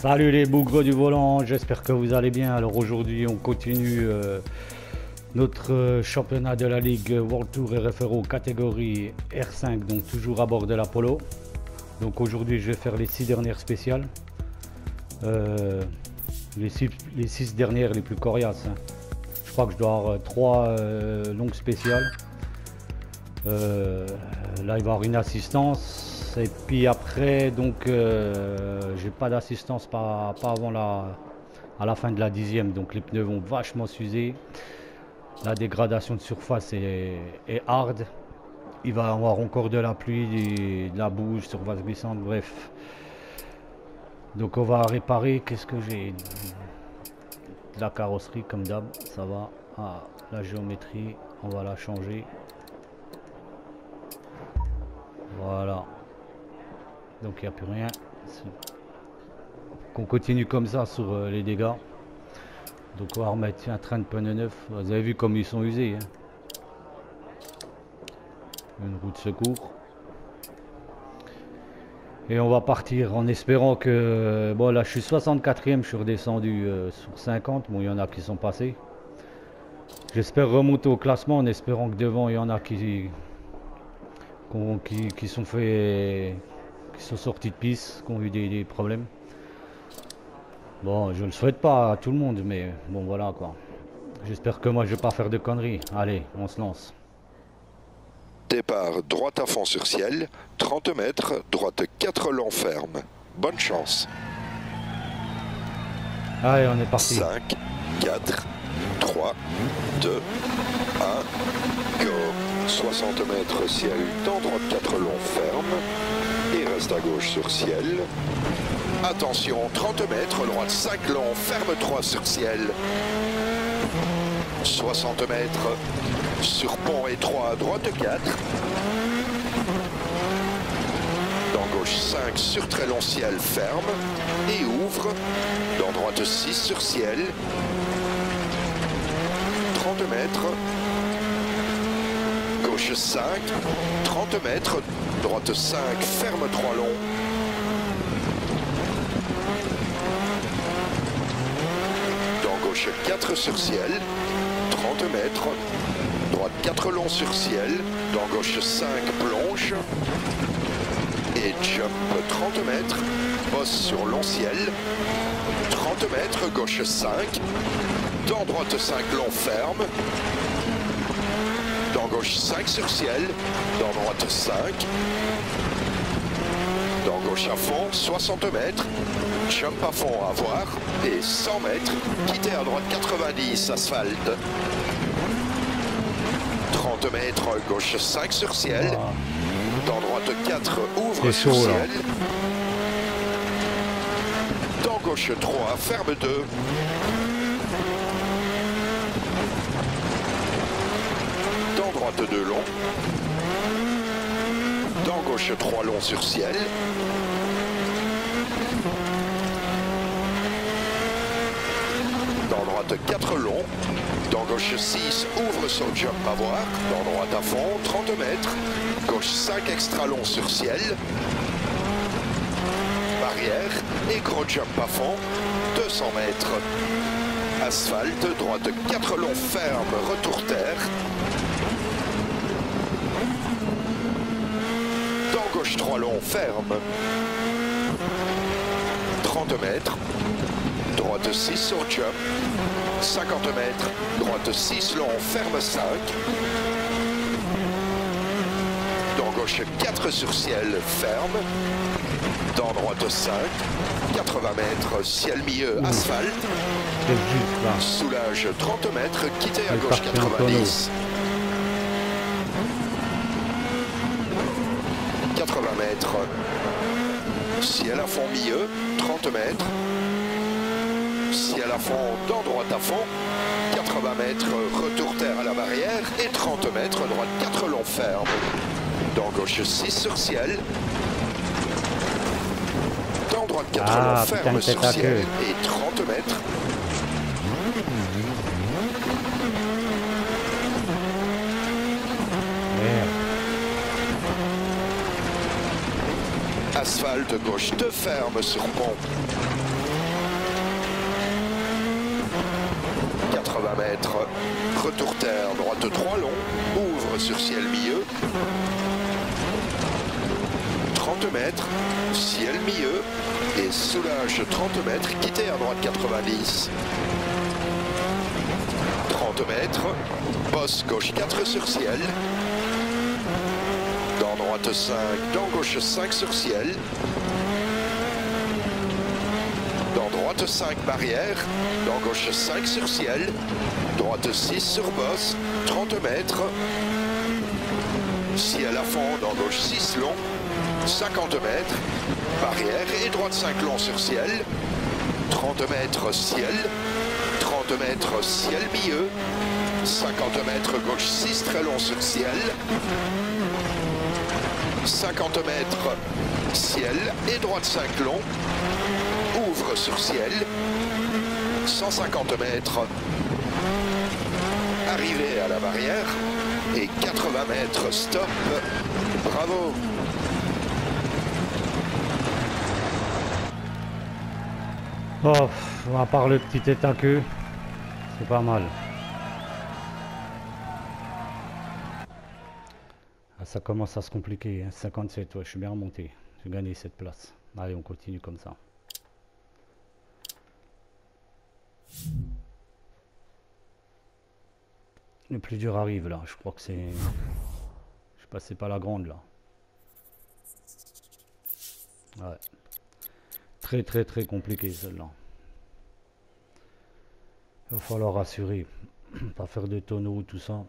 Salut les bougres du volant, j'espère que vous allez bien. Alors aujourd'hui on continue notre championnat de la Ligue World Tour RFRO catégorie R5, donc toujours à bord de l'Apollo. Donc aujourd'hui je vais faire les 6 dernières spéciales. Les 6 dernières les plus coriaces. Hein. Je crois que je dois avoir 3 longues spéciales. Là il va y avoir une assistance. Et puis après, donc, j'ai pas d'assistance pas avant à la fin de la 10e. Donc les pneus vont vachement s'user. La dégradation de surface est hard. Il va y avoir encore de la pluie, de la boue, surface glissante, bref. Donc on va réparer. Qu'est-ce que j'ai? De la carrosserie comme d'hab, ça va. Ah, la géométrie, on va la changer. Voilà. Donc il n'y a plus rien. Qu'on continue comme ça sur les dégâts. Donc on va remettre un train de pneus neuf. Vous avez vu comme ils sont usés. Hein. Une roue de secours. Et on va partir en espérant que... Bon là je suis 64e, je suis redescendu sur 50. Bon il y en a qui sont passés. J'espère remonter au classement en espérant que devant il y en a qui sont fait... qui sont sortis de piste, qui ont eu des problèmes. Bon, je le souhaite pas à tout le monde, mais bon voilà quoi. J'espère que moi je vais pas faire de conneries. Allez, on se lance. Départ droite à fond sur ciel, 30 mètres, droite 4 longs ferme. Bonne chance. Allez, on est parti. 5, 4, 3, 2, 1, go. 60 mètres ciel, dans droite 4 longs ferme. Et reste à gauche sur ciel. Attention, 30 mètres, droite 5 longs, ferme 3 sur ciel. 60 mètres, sur pont étroit, droite 4. Dans gauche 5 sur très long ciel, ferme. Et ouvre. Dans droite 6 sur ciel. 30 mètres. Gauche 5, 30 mètres, droite 5, ferme 3 longs. Dans gauche 4 sur ciel, 30 mètres, droite 4 longs sur ciel, dans gauche 5, plonge. Et jump 30 mètres, bosse sur long ciel, 30 mètres, gauche 5, dans droite 5 longs, ferme. Dans gauche 5 sur ciel, dans droite 5. Dans gauche à fond, 60 mètres. Jump à fond à voir. Et 100 mètres. Quitter à droite 90, asphalte. 30 mètres, gauche 5 sur ciel. Dans droite 4, ouvre sur ciel. Dans gauche 3, ferme 2. Droite 2 longs. Dans gauche 3 longs sur ciel. Dans droite 4 longs. Dans gauche 6, ouvre sur jump à voir. Dans droite à fond, 30 mètres. Gauche 5 extra long sur ciel. Barrière et gros jump à fond, 200 mètres. Asphalte, droite 4 longs ferme, retour terre. Gauche 3 longs, ferme. 30 mètres. Droite 6 sur jump. 50 mètres. Droite 6 longs, ferme 5. Dans gauche 4 sur ciel, ferme. Dans droite 5. 80 mètres, ciel milieu, asphalte. Soulage 30 mètres, quitter à gauche 90. 80 mètres, ciel à fond milieu, 30 mètres, ciel à fond dans droite à fond, 80 mètres, retour terre à la barrière et 30 mètres, droite 4 longs ferme, dans gauche 6 sur ciel, dans droite 4 longs ferme sur ciel et 30 mètres. Asphalte gauche 2 ferme sur pont. mètres, retour terre, droite 3 long, ouvre sur ciel milieu. 30 mètres, ciel milieu et soulage 30 mètres, quittez à droite 90. 30 mètres, bosse gauche 4 sur ciel. Dans droite 5, dans gauche 5 sur ciel. Dans droite 5 barrière, dans gauche 5 sur ciel. Droite 6 sur bosse, 30 mètres. Ciel à fond, dans gauche 6 long. 50 mètres, barrière et droite 5 long sur ciel, 30 mètres ciel, 30 mètres ciel milieu, 50 mètres gauche 6 très long sur ciel, 50 mètres ciel et droite 5 long, ouvre sur ciel, 150 mètres, arrivée à la barrière et 80 mètres stop, bravo. Oh, à part le petit tête à queue, c'est pas mal. Ah, ça commence à se compliquer, hein. 57, ouais, je suis bien remonté. J'ai gagné cette place. Allez, on continue comme ça. Le plus dur arrive là, je crois que c'est... Je suis passé par la grande là. Ouais. Très compliqué celle-là. Il va falloir rassurer, pas faire de tonneaux, tout ça.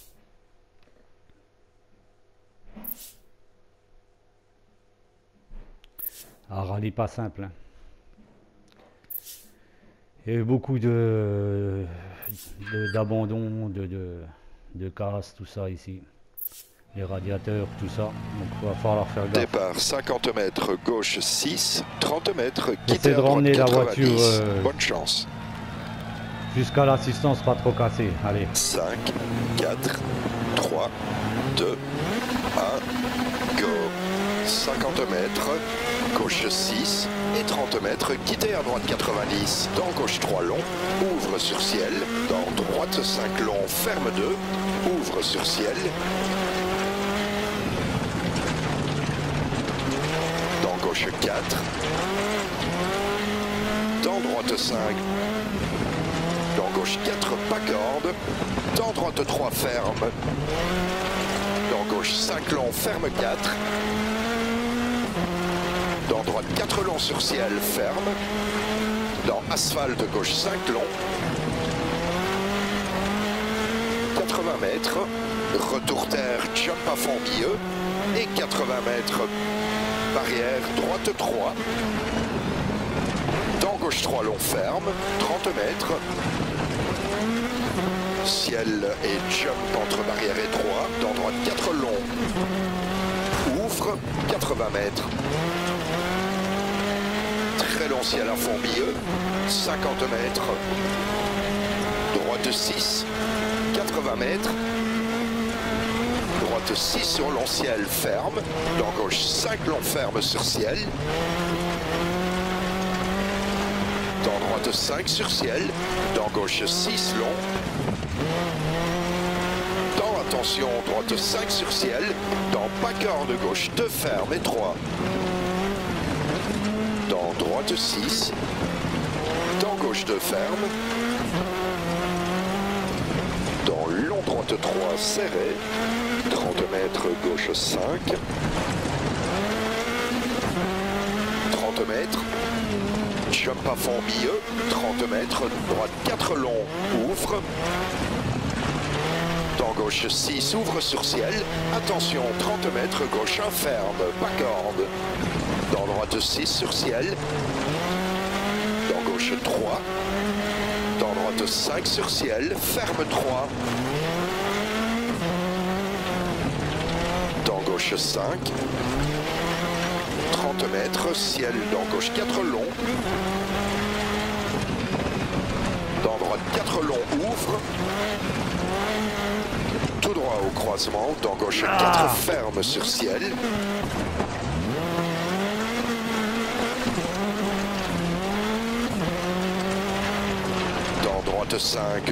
Un rallye pas simple. Hein. Il y a eu beaucoup d'abandon, de casse, tout ça ici. Les radiateurs, tout ça. Donc il va falloir faire gaffe. Départ 50 mètres gauche 6, 30 mètres quitter Essayez de à droite ramener la 90. voiture Bonne chance. Jusqu'à l'assistance pas trop cassée. Allez. 5, 4, 3, 2, 1, go. 50 mètres, gauche 6 et 30 mètres, quitter à droite 90. Dans gauche 3 long, ouvre sur ciel. Dans droite 5 long, ferme 2, ouvre sur ciel. Dans gauche 4. Dans droite 5. Dans gauche 4, pas corde. Dans droite 3, ferme. Dans gauche 5 long, ferme 4. Dans droite 4 long sur ciel, ferme. Dans asphalte gauche 5 long. 80 mètres. Retour terre, jump à fond milieu. Et 80 mètres. Barrière droite 3. Dans gauche 3 long, ferme. 30 mètres. Ciel et jump entre barrière et 3. Dans droite 4 long. Ouvre 80 mètres. Très long ciel à fond milieu. 50 mètres. Droite 6. 80 mètres. Droite 6 sur long ciel, ferme. Dans gauche 5 long ferme sur ciel. Dans droite 5 sur ciel. Dans gauche 6 long. Dans attention, droite 5 sur ciel. Dans pas corde gauche 2 ferme et 3. Dans droite 6. Dans gauche 2 ferme. Dans long droite 3 serré. 30 mètres gauche 5. 30 mètres. Jump à fond milieu. 30 mètres. Droite 4 long. Ouvre. Dans gauche 6. Ouvre sur ciel. Attention. 30 mètres. Gauche 1 ferme. Pas corde. Dans droite 6 sur ciel. Dans gauche 3. Dans droite 5 sur ciel. Ferme 3. Dans gauche 5. 30 mètres. Ciel dans gauche 4 long. Dans droite 4 long. Ouvre. Tout droit au croisement. Dans gauche 4 ferme sur ciel. droite 5,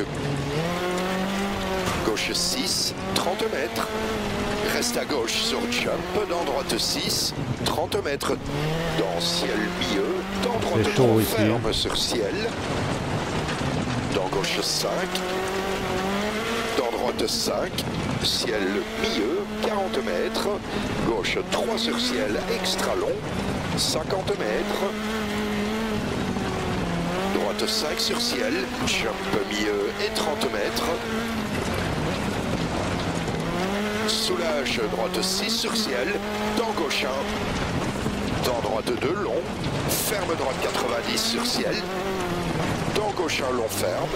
gauche 6, 30 mètres. Reste à gauche sur jump, dans droite 6, 30 mètres. Dans ciel milieu, dans droite 3, ferme sur ciel. Dans gauche 5, dans droite 5, ciel milieu, 40 mètres. Gauche 3 sur ciel, extra long, 50 mètres. Droite 5 sur ciel, jump milieu et 30 mètres. Soulage, droite 6 sur ciel, dans gauche 1, dans droite 2 long, ferme droite 90 sur ciel, dans gauche 1 long ferme,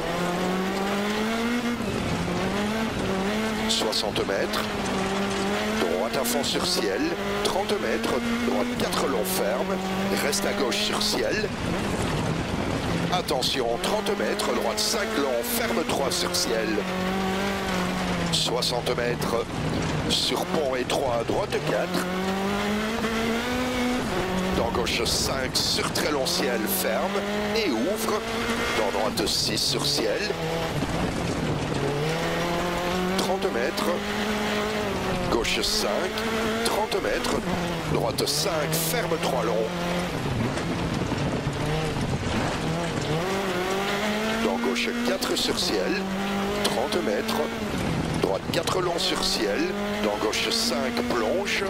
60 mètres, droite à fond sur ciel, 30 mètres, droite 4 long ferme, reste à gauche sur ciel, attention 30 mètres, droite 5 long, ferme 3 sur ciel, 60 mètres, sur pont étroit, droite 4. Dans gauche 5, sur très long ciel, ferme et ouvre. Dans droite 6 sur ciel. 30 mètres. Gauche 5, 30 mètres. Droite 5, ferme 3 long. Dans gauche 4 sur ciel, 30 mètres. Droite 4 long sur ciel, dans gauche 5 plonge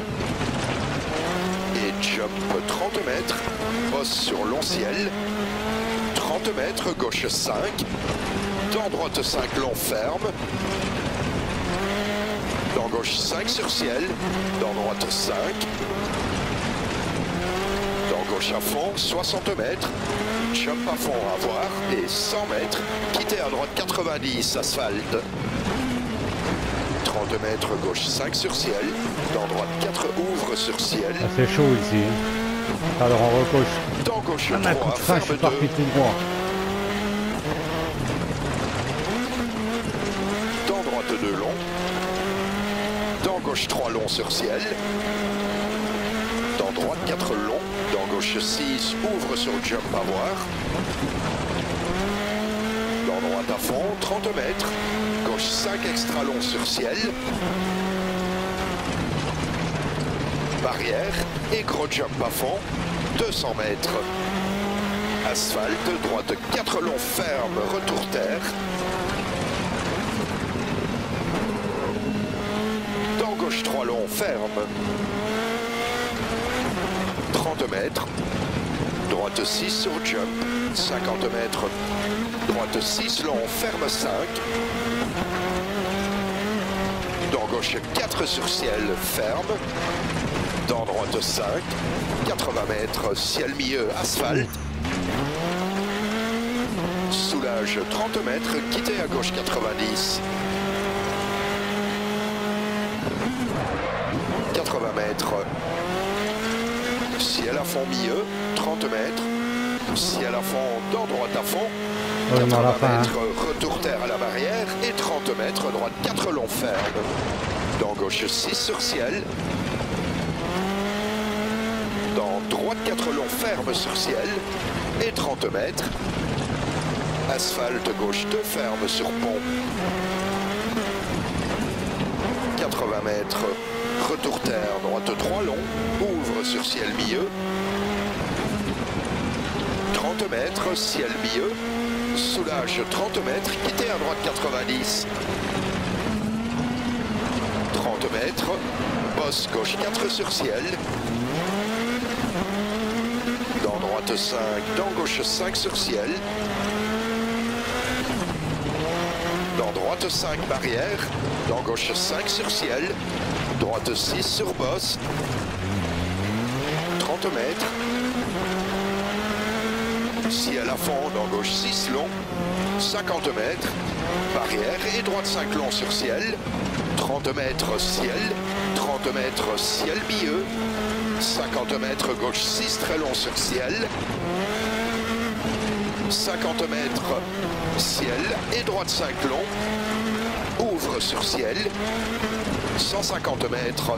et jump 30 mètres, bosse sur long ciel, 30 mètres, gauche 5, dans droite 5 long ferme, dans gauche 5 sur ciel, dans droite 5, dans gauche à fond, 60 mètres, jump à fond à voir et 100 mètres, quitter à droite 90, asphalte. 30 mètres, gauche 5 sur ciel, dans droite 4 ouvre sur ciel. Ah, c'est chaud ici. Hein. Alors on recoche. Dans gauche 3, ferme 2. Parti tout droit. Dans droite 2 long. Dans gauche 3 long sur ciel. Dans droite 4 long. Dans gauche 6 ouvre sur jump à voir. Dans droite à fond, 30 mètres. Gauche 5 extra long sur ciel. Barrière et gros jump à fond, 200 mètres. Asphalte, droite 4 long ferme, retour terre. Dans gauche 3 long ferme. 30 mètres. Droite 6 sur jump, 50 mètres. Droite 6 long, ferme 5. Dans gauche 4 sur ciel, ferme. Dans droite 5, 80 mètres, ciel milieu, asphalte. Soulage 30 mètres, quitter à gauche 90. 80 mètres. Ciel à fond milieu, 30 mètres. Ciel à fond, dans droite à fond. 80 mètres, retour terre à la barrière et 30 mètres, droite 4 long ferme. Dans gauche 6 sur ciel. Dans droite 4 long ferme sur ciel et 30 mètres. Asphalte gauche 2 ferme sur pont. 80 mètres, retour terre, droite 3 long, ouvre sur ciel milieu. 30 mètres, ciel milieu. Soulage 30 mètres, quitter à droite 90. 30 mètres, bosse gauche 4 sur ciel. Dans droite 5, dans gauche 5 sur ciel. Dans droite 5 barrière, dans gauche 5 sur ciel. Droite 6 sur bosse. 30 mètres. Ciel à fond, dans gauche 6 long, 50 mètres, barrière et droite 5 long sur ciel, 30 mètres ciel, 30 mètres ciel milieu, 50 mètres gauche 6 très long sur ciel, 50 mètres ciel et droite 5 long, ouvre sur ciel, 150 mètres,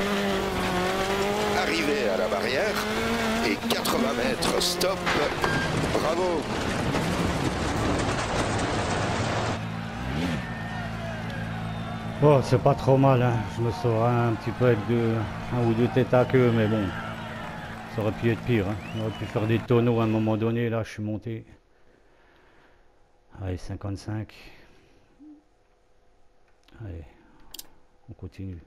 arrivée à la barrière et 80 mètres stop. Bravo. Bon, c'est pas trop mal, hein. Je me saurais un petit peu avec un ou deux têtes à queue, mais bon, ça aurait pu être pire, hein. On aurait pu faire des tonneaux à un moment donné, là je suis monté. Allez, 55. Allez, on continue.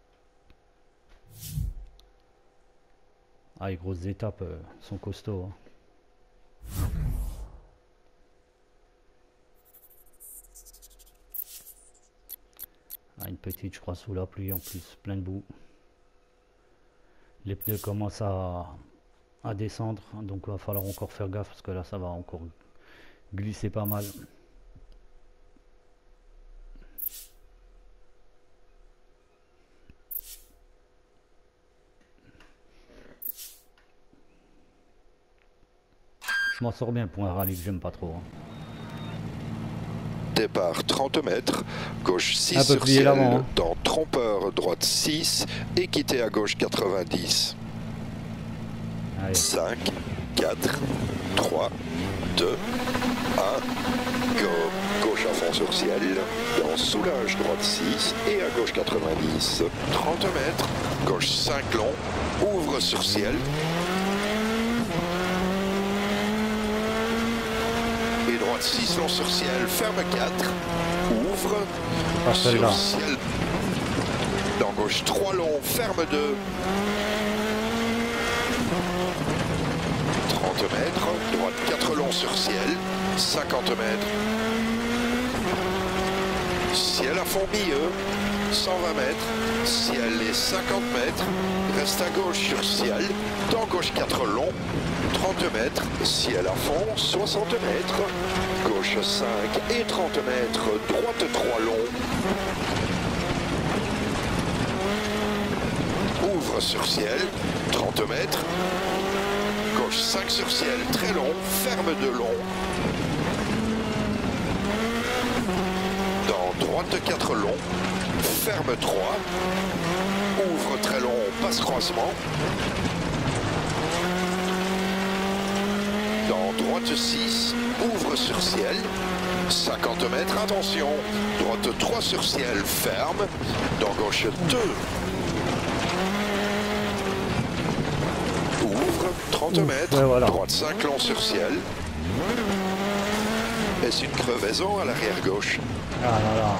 Ah, les grosses étapes sont costauds, hein. Ah, une petite, je crois, sous la pluie en plus, plein de boue. Les pneus commencent à descendre, donc il va falloir encore faire gaffe parce que là ça va encore glisser pas mal. Je m'en sors bien pour un rallye que j'aime pas trop, hein. Départ 30 mètres, gauche 6 Un peu sur plié ciel, l'avant, hein. dans trompeur, droite 6 et quitter à gauche 90. Allez. 5, 4, 3, 2, 1, go. Gauche à fond sur ciel, dans soulage, droite 6 et à gauche 90. 30 mètres, gauche 5 long, ouvre sur ciel. Et droite 6 long sur ciel, ferme 4, ouvre Pas celle-là. sur ciel. Dans gauche 3 long, ferme 2. 30 mètres, droite 4 long sur ciel, 50 mètres. Ciel à fond milieu, 120 mètres, ciel et 50 mètres, reste à gauche sur ciel, dans gauche 4 long, 30 mètres, ciel à fond, 60 mètres, gauche 5 et 30 mètres, droite 3 long. Ouvre sur ciel, 30 mètres, gauche 5 sur ciel, très long, ferme 2 long. Dans droite 4 long, ferme 3, ouvre très long, passe croisement. Dans droite 6, ouvre sur ciel, 50 mètres, attention, droite 3 sur ciel, ferme, dans gauche 2. Ouvre, 30 mètres, ouais, voilà. droite 5 long sur ciel. Est-ce une crevaison à l'arrière gauche? Ah là là.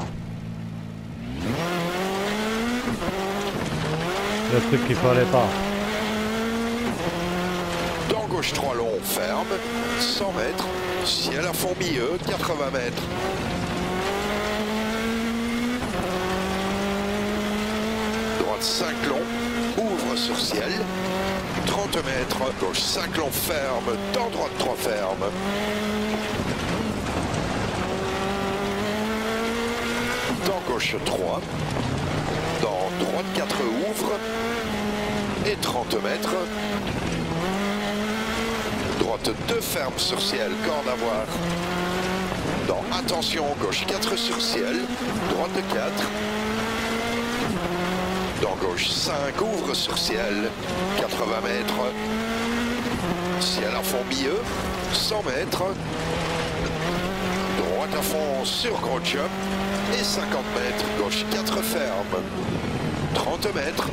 Le truc qu'il fallait pas. Dans gauche 3 long, ferme, 100 mètres, ciel à fond milieu, 80 mètres. Droite 5 long, ouvre sur ciel, 30 mètres, gauche 5 long, ferme, dans droite 3 ferme. Dans gauche 3, dans droite 4 ouvre, et 30 mètres. Droite 2 ferme sur ciel, corde à voir. Dans attention, gauche 4 sur ciel, droite 4. Dans gauche 5, ouvre sur ciel, 80 mètres. Ciel à fond milieu, 100 mètres. Droite à fond sur gros jump et 50 mètres, gauche 4 ferme. 30 mètres.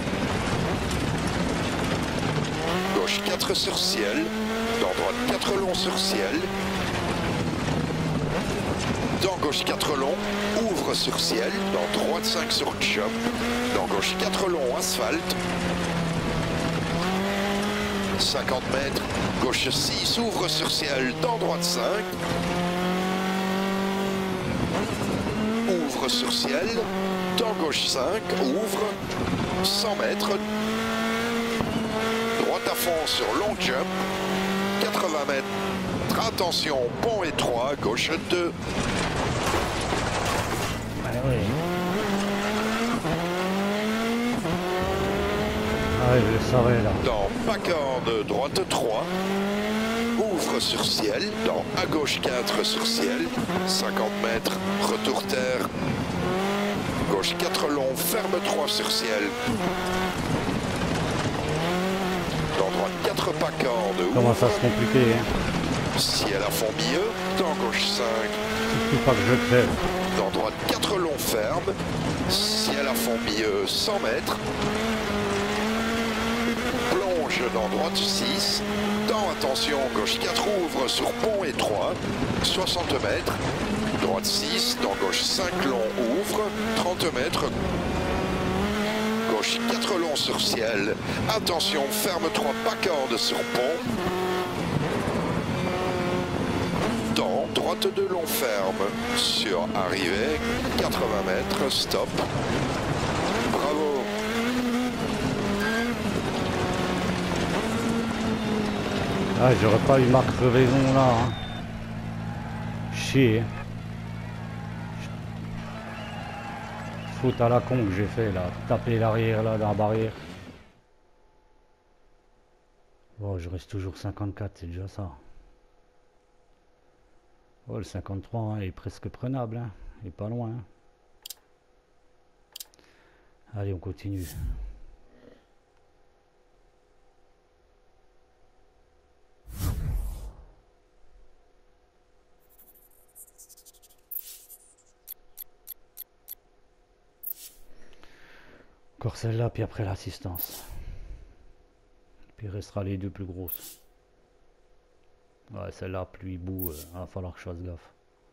Gauche 4 sur ciel, dans droite 4 long sur ciel. Dans gauche 4 long, ouvre sur ciel, dans droite 5 sur jump. Dans gauche 4 long, asphalte. 50 mètres, gauche 6, ouvre sur ciel, dans droite 5. Ouvre sur ciel, dans gauche 5, ouvre, 100 mètres. Droite à fond sur long jump, 80 mètres. Attention, pont étroit, gauche 2. Ah oui. Ah oui, je le savais là. Dans backhand, droite 3. Ouvre sur ciel, dans à gauche 4 sur ciel, 50 mètres, retour terre. Gauche 4 long, ferme 3 sur ciel. Dans droite 4 backhand, Commence à se compliquer, hein. ciel à fond milieu, dans gauche 5. Surtout pas que je crève. dans droite 4 longs fermes, ciel à fond milieu 100 mètres, plonge dans droite 6, dans attention gauche 4 ouvre sur pont étroit, 60 mètres, droite 6, dans gauche 5 longs ouvre, 30 mètres, gauche 4 longs sur ciel, attention ferme 3 pas corde sur pont, dans droite 2 longs ferme, sur arrivée 80 mètres, stop, bravo. Ah, j'aurais pas eu ma crevaison là. Hein. Chier. Faute à la con que j'ai fait là. Taper l'arrière là dans la barrière. Bon, je reste toujours 54, c'est déjà ça. Oh, le 53 hein, est presque prenable. Hein. Il est pas loin. Hein. Allez, on continue. Encore celle-là, puis après l'assistance. Puis il restera les deux plus grosses. Ouais, celle-là, pluie, boue, va falloir que je fasse gaffe.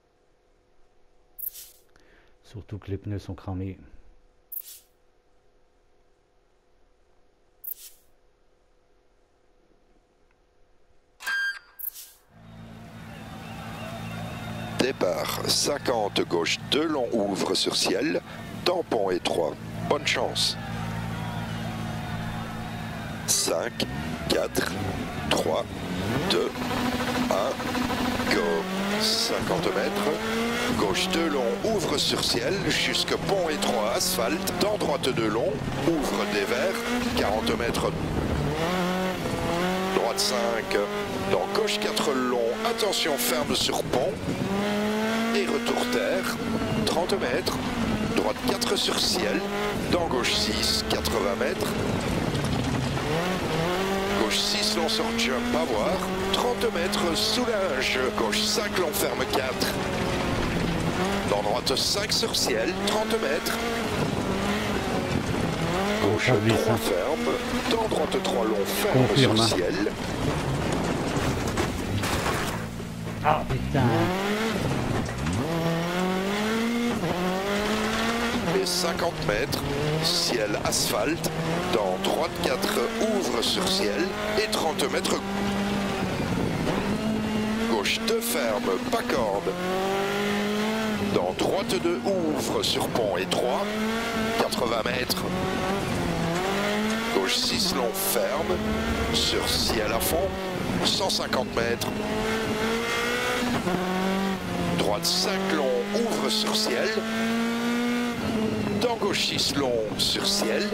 Surtout que les pneus sont cramés. Départ 50 gauche 2 longs ouvre sur ciel, tampon étroit. Bonne chance. 5, 4, 3, 2, 1, go. 50 mètres. Gauche 2 long, ouvre sur ciel, jusque pont étroit, asphalte. Dans droite 2 long, ouvre des verts. 40 mètres. Droite 5. Dans gauche 4 long, attention ferme sur pont. Et retour terre. 30 mètres. Droite 4 sur ciel, dans gauche 6, 80 mètres. Gauche 6 long sur jump à voir, 30 mètres soulage. Gauche 5 long ferme 4. Dans droite 5 sur ciel, 30 mètres. Gauche 3 ferme, dans droite 3 long ferme. Confirme. Sur ciel. Ah putain. Et 50 mètres, ciel asphalte, dans droite 4 ouvre sur ciel et 30 mètres. Gauche 2 ferme, pas corde. Dans droite 2 ouvre sur pont étroit, 80 mètres. Gauche 6 long ferme, sur ciel à fond, 150 mètres. Droite 5 long ouvre sur ciel. Dans gauche 6 long sur ciel.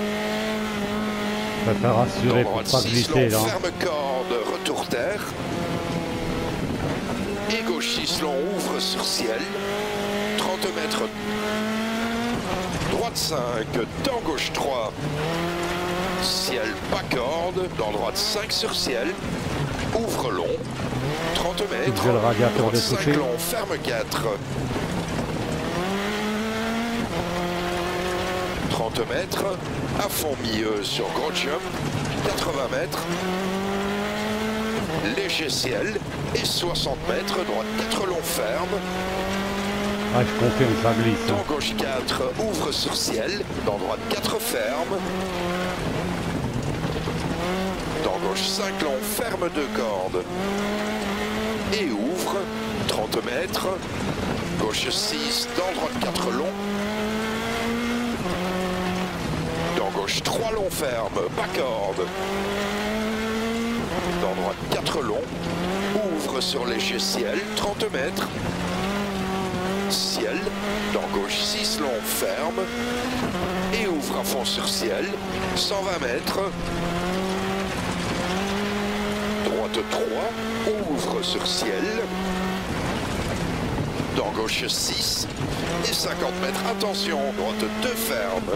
Je préfère assurer pour pas glisser là. Ferme corde, retour terre. Et gauche 6 long ouvre sur ciel. 30 mètres. Droite 5, dans gauche 3. Ciel pas corde, dans droite 5 sur ciel. Ouvre long. 30 mètres. Le radiateur droite de 5 toucher. long, ferme 4. 30 mètres, à fond milieu sur gros jump, 80 mètres, léger ciel et 60 mètres, droite 4 long ferme. Ah, je confirme, ça glisse. Dans gauche 4, ouvre sur ciel, dans droite 4 ferme. Dans gauche 5 long, ferme 2 cordes. Et ouvre, 30 mètres, gauche 6, dans droite 4 long. Gauche 3 longs ferme, pas corde. Dans droite 4 longs, ouvre sur léger ciel, 30 mètres. Ciel, dans gauche 6 longs ferme. Et ouvre à fond sur ciel, 120 mètres. Droite 3, ouvre sur ciel. Dans gauche 6 et 50 mètres, attention, droite 2 ferme.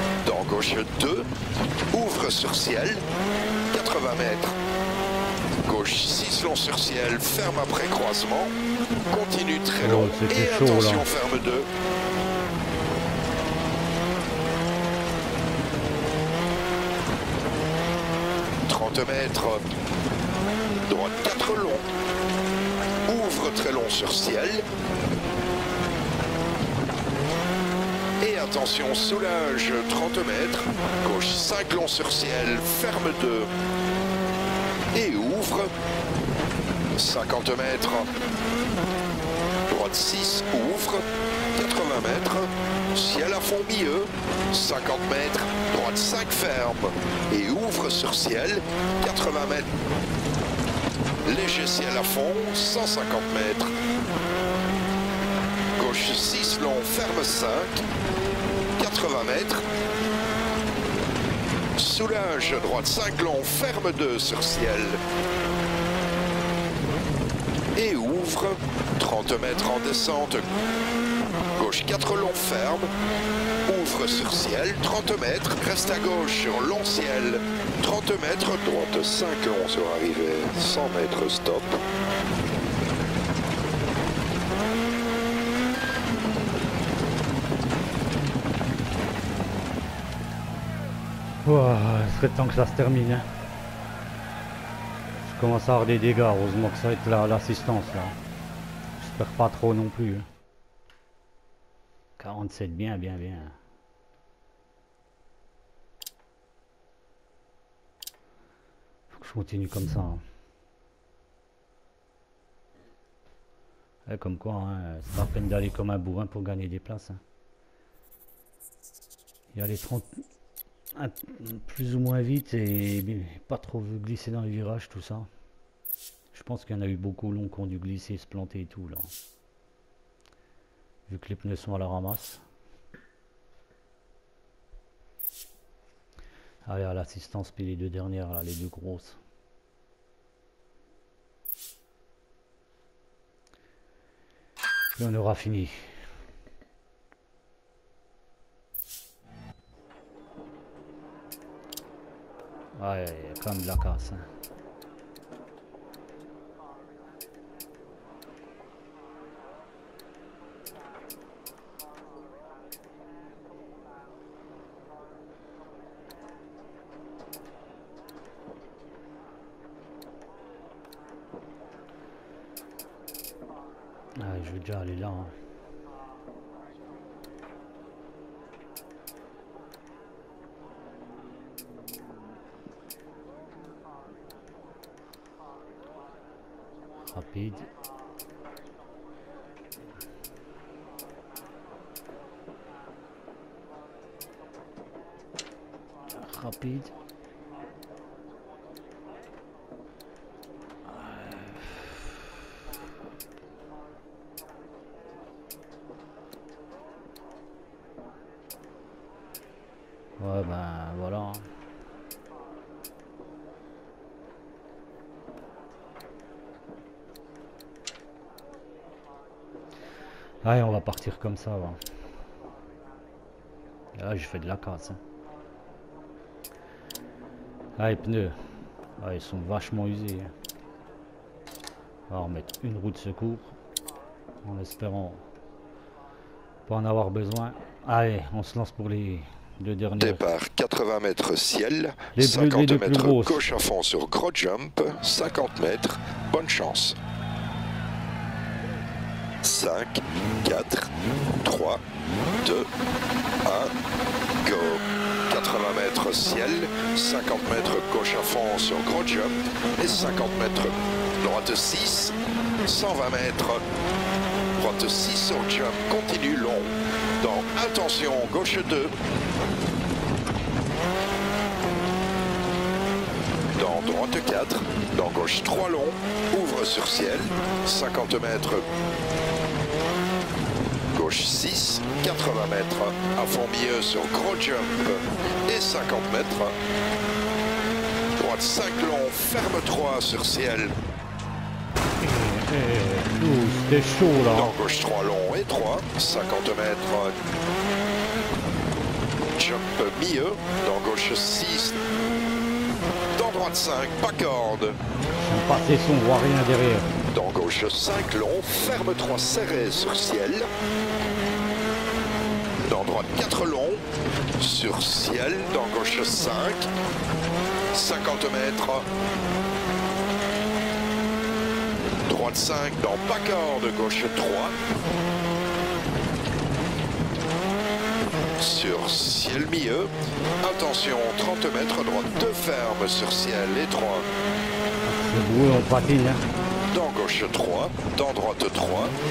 Gauche 2, ouvre sur ciel, 80 mètres. Gauche 6 long sur ciel, ferme après croisement. Continue très long c'était et chaud, attention, là. ferme 2. Mètres, droite 4 long, ouvre très long sur ciel, et attention, soulage 30 mètres, gauche 5 long sur ciel, ferme 2, et ouvre, 50 mètres, droite 6, ouvre, 80 mètres, ciel à fond milieu, 50 mètres, droite 5 ferme et ouvre sur ciel, 80 mètres, léger ciel à fond, 150 mètres, gauche 6 long, ferme 5, 80 mètres, soulage, droite 5 long, ferme 2 sur ciel et ouvre, 30 mètres en descente, gauche 4 long ferme, ouvre sur ciel, 30 mètres, reste à gauche sur long ciel, 30 mètres, droite 5 long sur arrivée, 100 mètres stop. Ouah, il serait temps que ça se termine. Hein. Je commence à avoir des dégâts, heureusement que ça va être l'assistance là. J'espère pas trop non plus. Hein. 47, bien. Faut que je continue comme ça. Hein. Ouais, comme quoi, hein, c'est pas la peine d'aller comme un bourrin pour gagner des places. Hein. Il y a les 30... plus ou moins vite et pas trop glisser dans les virages, tout ça. Je pense qu'il y en a eu beaucoup longs qui ont dû glisser, se planter et tout là. Vu que les pneus sont à la ramasse. Allez, à l'assistance, puis les deux dernières là, les deux grosses. Et on aura fini. Ouais, il y a quand même de la casse. Hein. Ouais, je vais déjà aller là. Hein. Rapide. Rapide. Ouais, ben voilà. Allez, on va partir comme ça. Va. Là, j'ai fait de la casse. Hein. Ah, les pneus. Ah, ils sont vachement usés. Hein. On va remettre une roue de secours. En espérant pas en avoir besoin. Allez, on se lance pour les deux derniers. Départ 80 mètres ciel, les 50 plus mètres grosses. gauche à fond sur gros jump, 50 mètres, bonne chance. 5, 4, 3, 2, 1, go. 80 mètres ciel, 50 mètres gauche à fond sur gros jump et 50 mètres droite 6, 120 mètres, droite 6 sur jump, continue long, dans attention gauche 2, dans droite 4, dans gauche 3 long, ouvre sur ciel, 50 mètres, gauche 6, 80 mètres, à fond milieu sur gros jump et 50 mètres, droite 5 long, ferme 3 sur ciel. C'était chaud là. Dans gauche 3 long et 3, 50 mètres, jump milieu, dans gauche 6, dans droite 5, pas corde. J'aime pas ces sons, on voit rien derrière. Dans gauche 5 long, ferme 3 serré sur ciel. Dans droite 4 long, sur ciel, dans gauche 5, 50 mètres. Droite 5, dans pas corde, gauche 3. Sur ciel milieu, attention, 30 mètres, droite 2 ferme sur ciel et 3. C'est beau, on patine. Hein. Dans gauche 3, dans droite 3.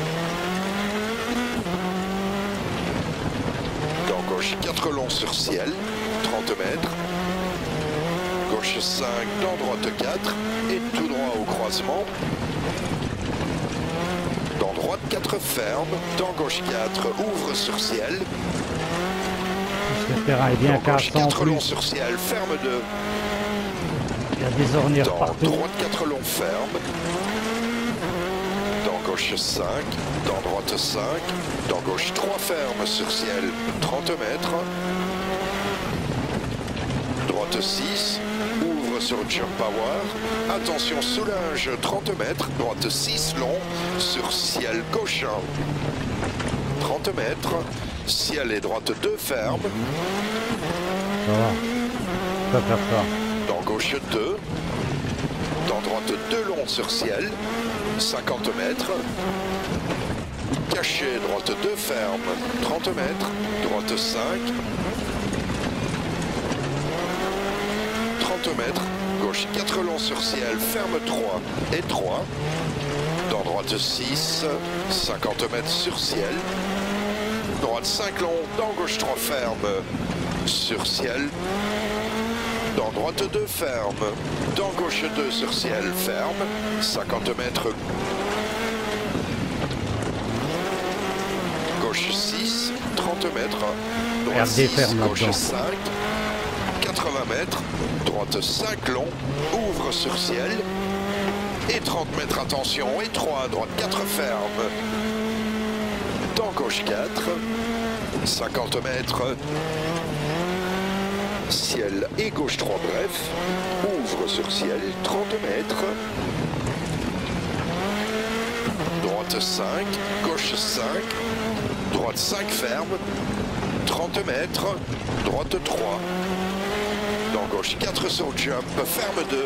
Dans gauche 4 longs sur ciel, 30 mètres. Gauche 5, dans droite 4 et tout droit au croisement. Dans droite 4 ferme, dans gauche 4 ouvre sur ciel. Le terrain est bien cassant en 4 longs plus. sur ciel, ferme 2. Il y a des ornières Dans partout. droite 4 longs ferme. Dans gauche 5, dans droite 5, dans gauche 3 ferme sur ciel, 30 mètres. Droite 6, ouvre sur jump power. Attention soulage, 30 mètres. Droite 6 long, sur ciel gauche 1. 30 mètres. Ciel et droite 2 ferme. Ça va. Je peux faire ça. Dans gauche 2. Dans droite 2 long sur ciel. 50 mètres. Caché, droite 2 ferme. 30 mètres. Droite 5. 30 mètres. Gauche 4 long sur ciel. Ferme 3 et 3. Dans droite 6. 50 mètres sur ciel. Droite 5 long, dans gauche 3 ferme, sur ciel. Dans droite 2 ferme, dans gauche 2 sur ciel, ferme. 50 mètres. Gauche 6, 30 mètres. Droite 6, gauche 5, 80 mètres. Droite 5 long, ouvre sur ciel. Et 30 mètres, attention. Et 3, droite 4 ferme. Dans gauche 4, 50 mètres, ciel et gauche 3 bref, ouvre sur ciel, 30 mètres, droite 5, gauche 5, droite 5 ferme, 30 mètres, droite 3, dans gauche 4 sur jump, ferme 2,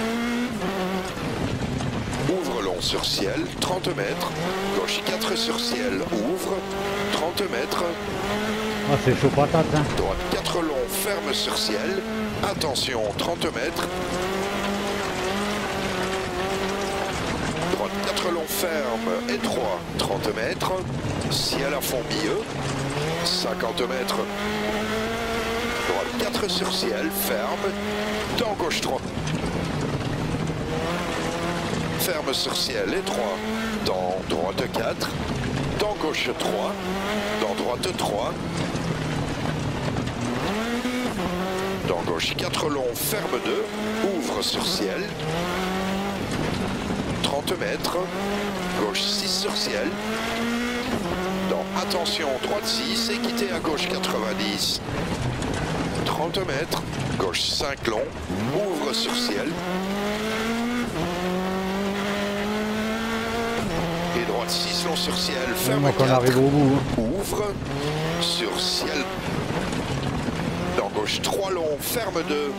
ouvre long sur ciel, 30 mètres. Gauche 4 sur ciel, ouvre, 30 mètres. Ah, c'est chaud patate, hein. Droite 4 long, ferme sur ciel. Attention, 30 mètres. Droite 4 long, ferme et 3, 30 mètres. Ciel à fond milieu, 50 mètres. Droite 4 sur ciel, ferme. Dans gauche 3. Ferme sur ciel et 3, dans droite 4, dans gauche 3, dans droite 3, dans gauche 4 long, ferme 2, ouvre sur ciel, 30 mètres, gauche 6 sur ciel, dans attention droite 6 et quitter à gauche 90, 30 mètres, gauche 5 long, ouvre sur ciel, et droite 6 long sur ciel, ferme Donc on 4, arrive au bout. Hein. ouvre sur ciel, dans gauche 3 long, ferme 2,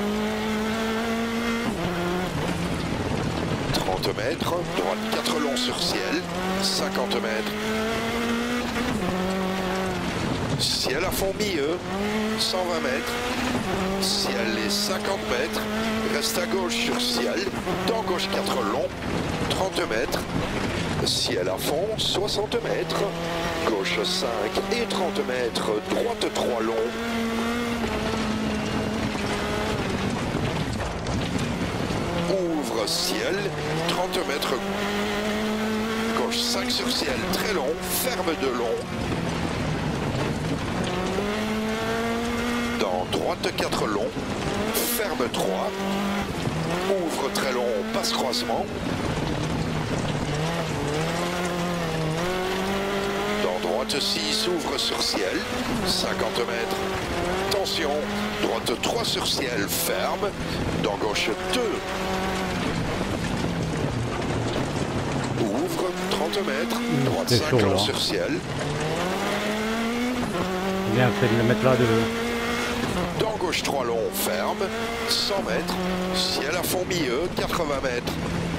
30 mètres, droite 4 long sur ciel, 50 mètres, ciel à fond milieu, 120 mètres, ciel et 50 mètres, reste à gauche sur ciel, dans gauche 4 long, 30 mètres, ciel à fond, 60 mètres, gauche 5 et 30 mètres, droite 3 long. Ouvre ciel, 30 mètres, gauche 5 sur ciel, très long, ferme de long. Dans droite 4 long, ferme 3, ouvre très long, passe croisement. Dans droite 6, ouvre sur ciel, 50 mètres, attention, droite 3 sur ciel, ferme, dans gauche 2. Ouvre, 30 mètres, droite 5 long sur ciel. Bien fait de le mettre là devant. Dans gauche 3 long, ferme, 100 mètres, ciel à fond milieu, 80 mètres.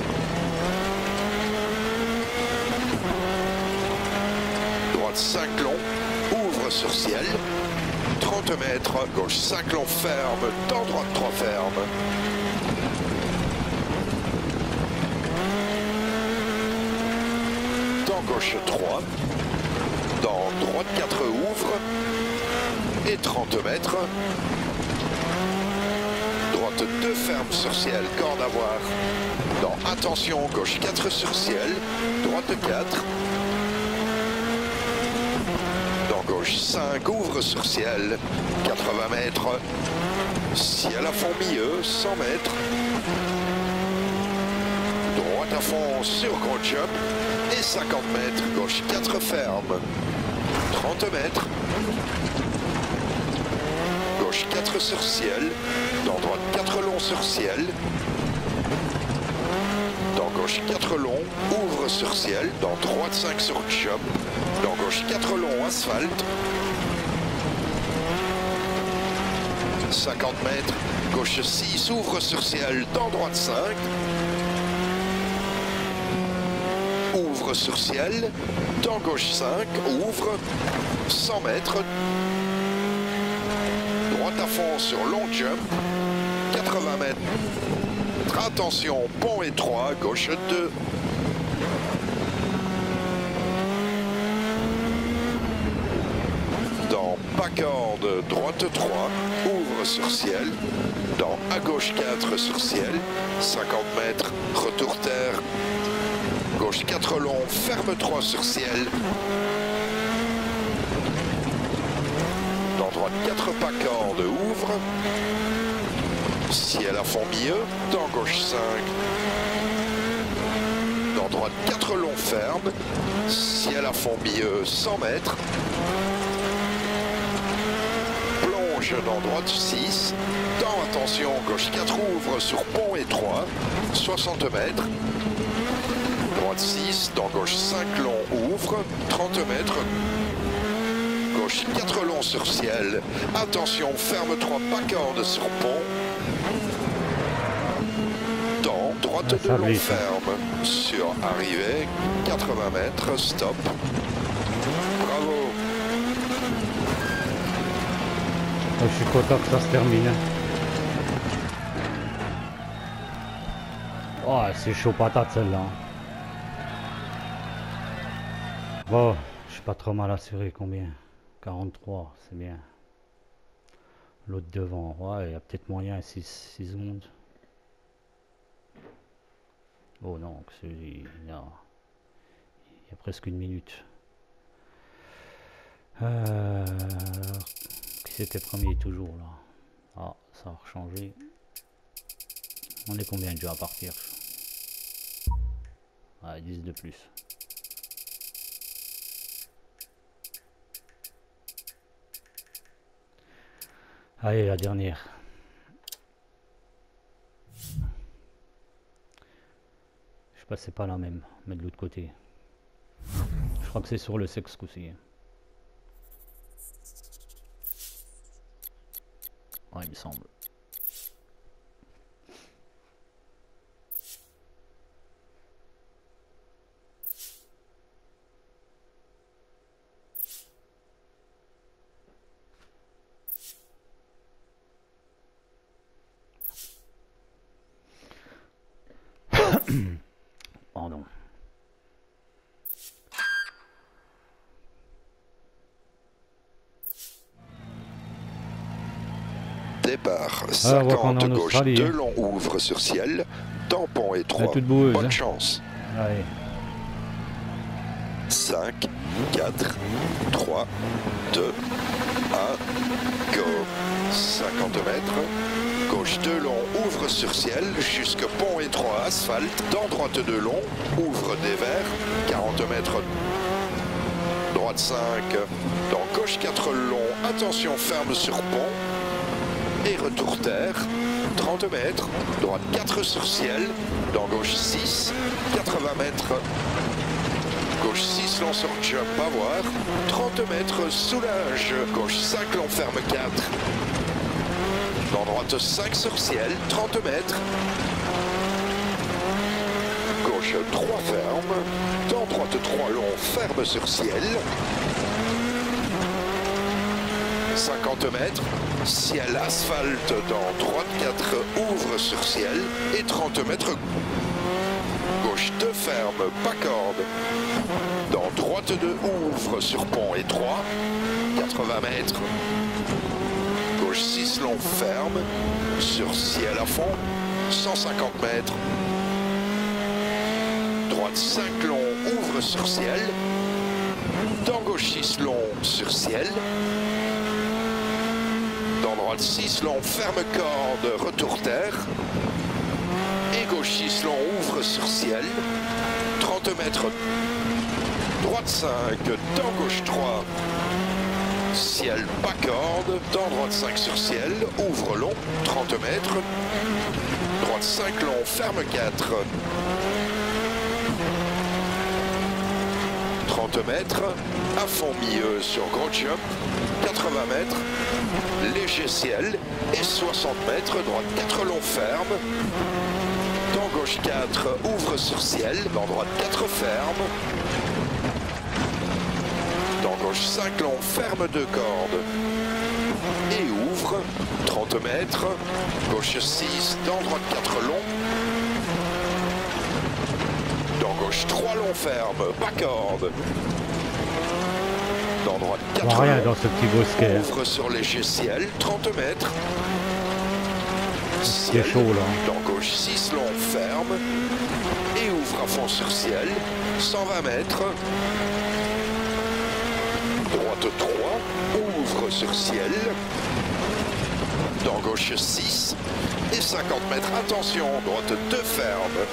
Droite 5 long, ouvre sur ciel, 30 mètres, gauche 5 long, ferme, dans droite 3 ferme. Dans gauche 3, dans droite 4 ouvre, et 30 mètres. Droite 2 ferme sur ciel, corde à voir. Dans attention, gauche 4 sur ciel, droite 4. Dans gauche 5, ouvre sur ciel, 80 mètres. Ciel à fond milieu, 100 mètres. Droite à fond sur gros jump et 50 mètres, gauche 4 ferme. 30 mètres. Gauche 4 sur ciel, dans droite 4 long sur ciel, dans gauche 4 long, ouvre sur ciel, dans droite 5 sur jump, dans gauche 4 long asphalte, 50 mètres, gauche 6, ouvre sur ciel, dans droite 5, ouvre sur ciel, dans gauche 5, ouvre, 100 mètres, droite à fond sur long jump, 80 mètres. Attention, pont étroit, gauche 2. Dans pas corde, droite 3, ouvre sur ciel. Dans à gauche 4 sur ciel, 50 mètres, retour terre. Gauche 4 long, ferme 3 sur ciel. Dans droite 4 pas corde, ouvre. Ciel à fond milieu, dans gauche 5. Dans droite 4 long ferme. Ciel à fond milieu, 100 mètres. Plonge dans droite 6. Dans attention, gauche 4 ouvre sur pont étroit, 60 mètres. Droite 6, dans gauche 5 long ouvre, 30 mètres. Gauche 4 long sur ciel. Attention, ferme 3 pas corde sur pont. Dans droite 2 long ferme. Sur arrivée, 80 mètres, stop. Bravo. Je suis content que ça se termine. Oh, c'est chaud patate celle-là. Bon, je suis pas trop mal assuré. Combien? 43, c'est bien. L'autre devant, ouais, il y a peut-être moyen, 6 secondes. Oh non, il y a presque une minute. Qui c'était premier toujours là? Ah, ça a changé. On est combien déjà à partir? Ah, 10 de plus. Allez, la dernière. Je sais pas si c'est pas la même, mais de l'autre côté. Je crois que c'est sur le sexe aussi. Ouais, il me semble. Pardon. Départ 50 gauche, 2 long ouvre sur ciel, tampon étroit. Bonne chance. Allez. 5, 4, 3, 2, 1, go. 50 mètres. Gauche 2 long, ouvre sur ciel, jusque pont étroit asphalte. Dans droite 2 long, ouvre des verts, 40 mètres. droite 5, dans gauche 4 long, attention ferme sur pont, et retour terre, 30 mètres, droite 4 sur ciel, dans gauche 6, 80 mètres, gauche 6 long sur jump à voir, 30 mètres, soulage, gauche 5 long ferme 4, dans droite 5 sur ciel, 30 mètres, gauche 3 ferme, dans droite 3 long, ferme sur ciel, 50 mètres, ciel asphalte, dans droite 4, ouvre sur ciel, et 30 mètres, gauche 2 ferme, pas corde, dans droite 2, ouvre sur pont et 3, 80 mètres, gauche 6 long, ferme, sur ciel à fond, 150 mètres, droite 5 long, ouvre sur ciel, dans gauche 6 long, sur ciel, dans droite 6 long, ferme corde, retour terre, et gauche 6 long, ouvre sur ciel, 30 mètres, droite 5, dans gauche 3, ciel pas corde, dans droite 5 sur ciel, ouvre long, 30 mètres, droite 5 long, ferme 4, 30 mètres, à fond milieu sur gros jump, 80 mètres, léger ciel, et 60 mètres, droite 4 long ferme, dans gauche 4, ouvre sur ciel, dans droite 4 ferme, dans gauche 5 long, ferme 2 cordes, et ouvre, 30 mètres, gauche 6, dans droite 4 long, dans gauche 3 long, ferme, pas corde, dans droite 4 rien long, dans ce petit bosquet. ouvre sur léger ciel, 30 mètres, C'est ciel, chaud là. dans gauche 6 long, ferme, et ouvre à fond sur ciel, 120 mètres, droite 3, ouvre sur ciel, dans gauche 6, et 50 mètres, attention, droite 2 ferme,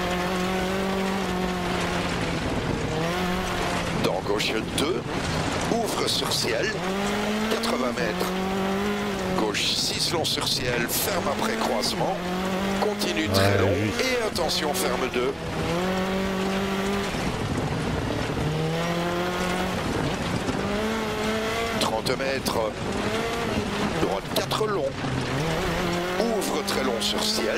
dans gauche 2, ouvre sur ciel, 80 mètres, gauche 6 long sur ciel, ferme après croisement, continue très Ouais, long, juste. et attention, ferme 2. Mètres, droite 4 long, ouvre très long sur ciel,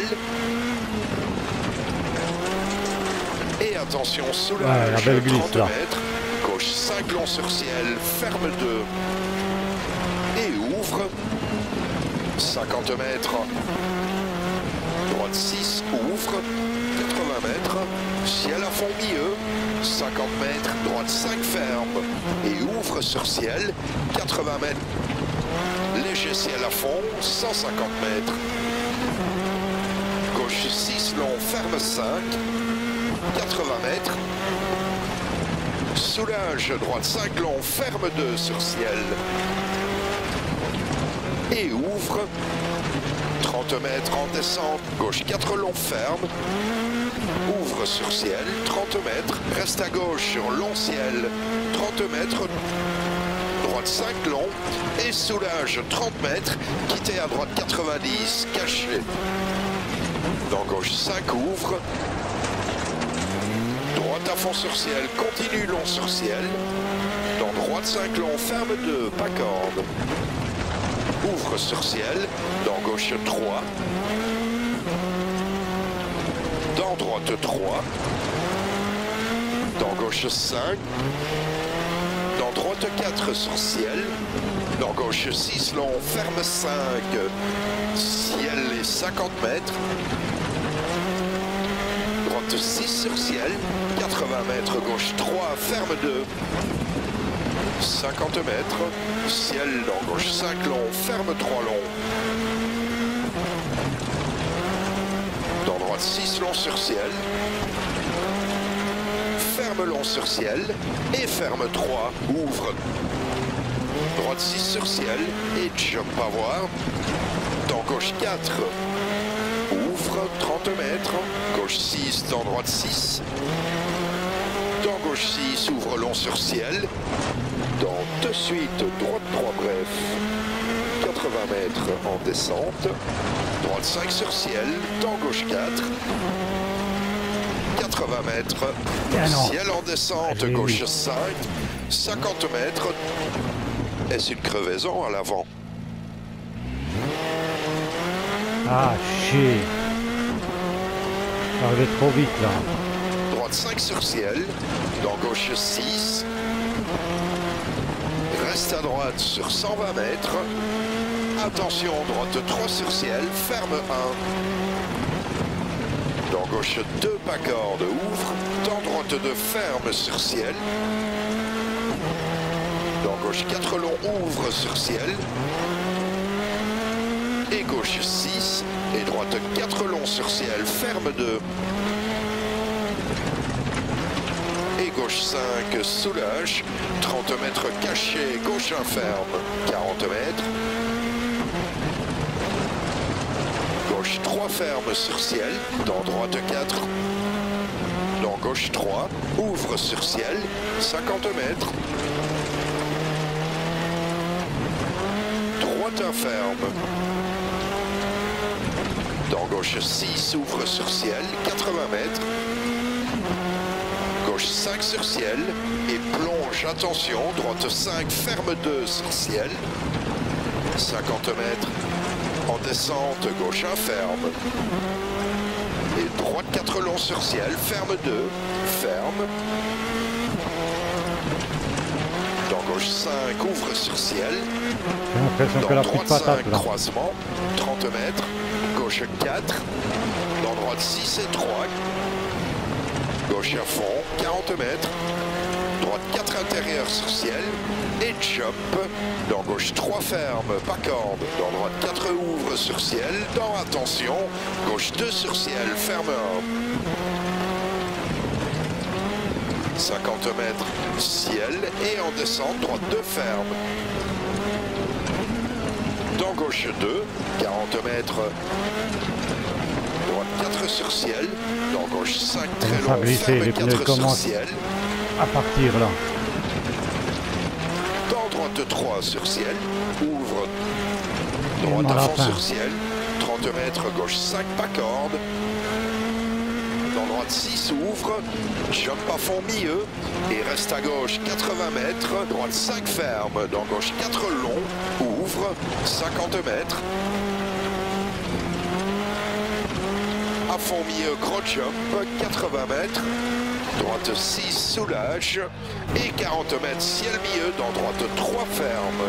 et attention, soulage, la belle glisse, 30 là. mètres, gauche 5 long sur ciel, ferme 2, et ouvre, 50 mètres, droite 6, ouvre, 80 mètres, ciel à fond milieu, 50 mètres, droite 5 ferme, et ouvre sur ciel, 80 mètres, léger ciel à fond, 150 mètres, gauche 6 long, ferme 5, 80 mètres, soulage, droite 5 long, ferme 2 sur ciel, et ouvre, 30 mètres en descente, gauche 4 long, ferme, ouvre sur ciel, 30 mètres, reste à gauche sur long ciel, 30 mètres, droite 5 long, et soulage 30 mètres, quittez à droite 90, caché. Dans gauche 5 ouvre, droite à fond sur ciel, continue long sur ciel, dans droite 5 long, ferme 2, pas corde, ouvre sur ciel, dans gauche 3, dans droite 3, dans gauche 5, dans droite 4 sur ciel, dans gauche 6 long, ferme 5, ciel et 50 mètres, droite 6 sur ciel, 80 mètres, gauche 3, ferme 2, 50 mètres, ciel dans gauche 5 long, ferme 3 long, dans droite 6 long sur ciel, ferme long sur ciel, et ferme 3, ouvre, droite 6 sur ciel, et jump à voir, dans gauche 4, ouvre, 30 mètres, gauche 6, dans droite 6, Dans gauche 6, ouvre long sur ciel. Dans de suite, droite 3 bref. 80 mètres en descente. Droite 5 sur ciel. Dans gauche 4. 80 mètres. Ciel en descente. Gauche 5. 50 mètres. Est-ce une crevaison à l'avant? Ah, chier. J'arrivais trop vite là. Droite 5 sur ciel. Dans gauche 6. Reste à droite sur 120 mètres. Attention, droite 3 sur ciel. Ferme 1. Dans gauche 2 pas corde. Ouvre. Dans droite 2 ferme sur ciel. Dans gauche 4 long. Ouvre sur ciel. Et gauche 6. Et droite 4 long sur ciel. Ferme 2. Et gauche 5, soulage, 30 mètres caché, gauche 1 ferme, 40 mètres. Gauche 3 ferme sur ciel, dans droite 4. Dans gauche 3, ouvre sur ciel, 50 mètres. Droite 1 ferme. Dans gauche 6, ouvre sur ciel, 80 mètres. Gauche 5 sur ciel et plonge, attention, droite 5, ferme 2 sur ciel, 50 mètres, en descente, gauche 1, ferme, et droite 4 long sur ciel, ferme 2, ferme, dans gauche 5, ouvre sur ciel, dans droite 5, croisement, 30 mètres, gauche 4, dans droite 6 et 3, gauche à fond, 40 mètres, droite 4 intérieur sur ciel, et jump, dans gauche 3 ferme, pas corde, dans droite 4 ouvre sur ciel, dans attention, gauche 2 sur ciel, ferme 1. 50 mètres, ciel, et en descente, droite 2 ferme. Dans gauche 2, 40 mètres, droite 4 sur ciel, dans gauche 5 très long, ferme 4 sur ciel. À partir là. Dans droite 3 sur ciel, ouvre, droite à fond sur ciel, 30 mètres, gauche 5 pas corde. Dans droite 6 ouvre, jump à fond milieu, et reste à gauche 80 mètres, droite 5 ferme, dans gauche 4 long, ouvre, 50 mètres. À fond milieu, gros jump, 80 mètres. Droite 6, soulage. Et 40 mètres, ciel milieu, dans droite 3, ferme.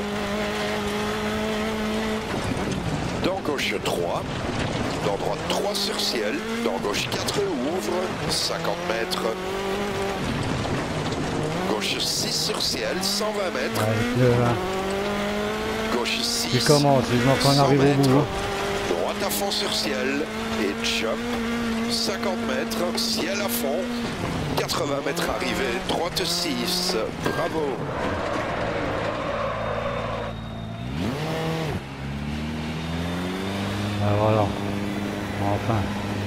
Dans gauche 3. Dans droite 3 sur ciel. Dans gauche 4, ouvre. 50 mètres. Gauche 6 sur ciel, 120 mètres. Gauche 6. Qui commence, vivement qu'on arrive au bout. Droite à fond sur ciel et jump, 50 mètres, ciel à fond, 80 mètres arrivée, droite 6, bravo. Ah, voilà, enfin.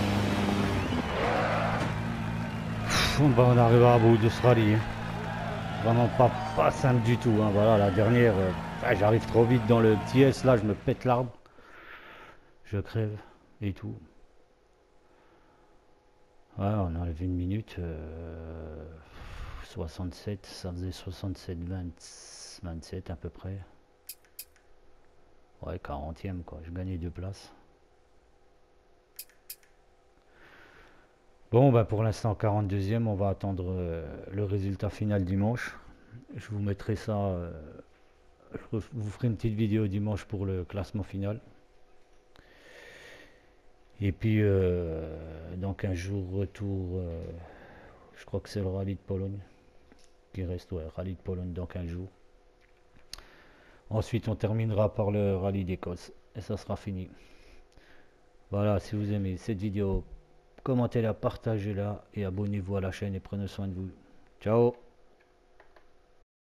On arrivera à bout de ce rallye. Hein. Vraiment pas simple du tout. Hein. Voilà, la dernière, j'arrive trop vite dans le petit S, là je me pète l'arbre. Je crève et tout. Ouais, on a enlevé une minute. 67, ça faisait 67, 27 à peu près. Ouais, 40e quoi, je gagnais 2 places. Bon, bah pour l'instant 42e, on va attendre le résultat final dimanche. Je vous mettrai ça, je vous ferai une petite vidéo dimanche pour le classement final. Et puis, dans 15 jours, retour, je crois que c'est le rallye de Pologne qui reste, ouais, rallye de Pologne dans 15 jours. Ensuite, on terminera par le rallye d'Écosse et ça sera fini. Voilà, si vous aimez cette vidéo, commentez-la, partagez-la et abonnez-vous à la chaîne et prenez soin de vous. Ciao!